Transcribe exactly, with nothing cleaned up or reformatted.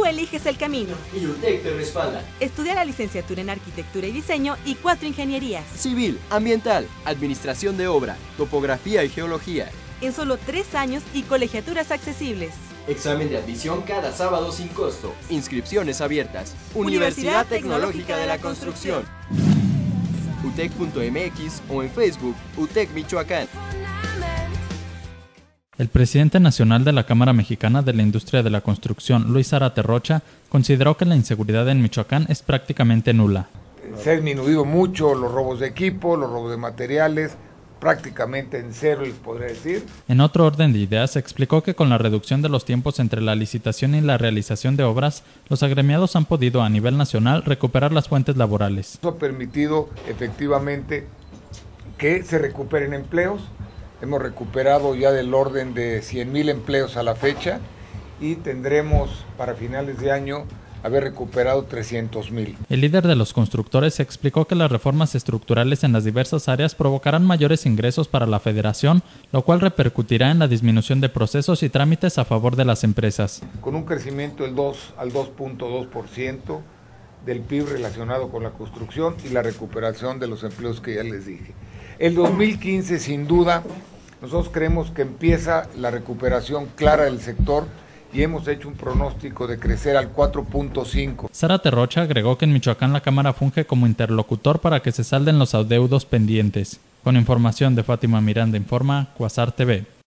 Tú eliges el camino. Y UTEC te respalda. Estudia la licenciatura en Arquitectura y Diseño y cuatro ingenierías. Civil, Ambiental, Administración de Obra, Topografía y Geología. En solo tres años y colegiaturas accesibles. Examen de admisión cada sábado sin costo. Inscripciones abiertas. Universidad Tecnológica de la Construcción. utec punto m x o en Facebook UTEC Michoacán. El presidente nacional de la Cámara Mexicana de la Industria de la Construcción, Luis Zárate Rocha, consideró que la inseguridad en Michoacán es prácticamente nula. Se ha disminuido mucho los robos de equipo, los robos de materiales, prácticamente en cero, les podría decir. En otro orden de ideas, explicó que con la reducción de los tiempos entre la licitación y la realización de obras, los agremiados han podido a nivel nacional recuperar las fuentes laborales. Eso ha permitido efectivamente que se recuperen empleos. Hemos recuperado ya del orden de cien mil empleos a la fecha y tendremos para finales de año haber recuperado trescientos mil. El líder de los constructores explicó que las reformas estructurales en las diversas áreas provocarán mayores ingresos para la federación, lo cual repercutirá en la disminución de procesos y trámites a favor de las empresas. Con un crecimiento del dos al dos punto dos por ciento del P I B relacionado con la construcción y la recuperación de los empleos que ya les dije. El dos mil quince, sin duda, nosotros creemos que empieza la recuperación clara del sector y hemos hecho un pronóstico de crecer al cuatro punto cinco. Zárate Rocha agregó que en Michoacán la Cámara funge como interlocutor para que se salden los adeudos pendientes. Con información de Fátima Miranda Informa, Cuasar T V.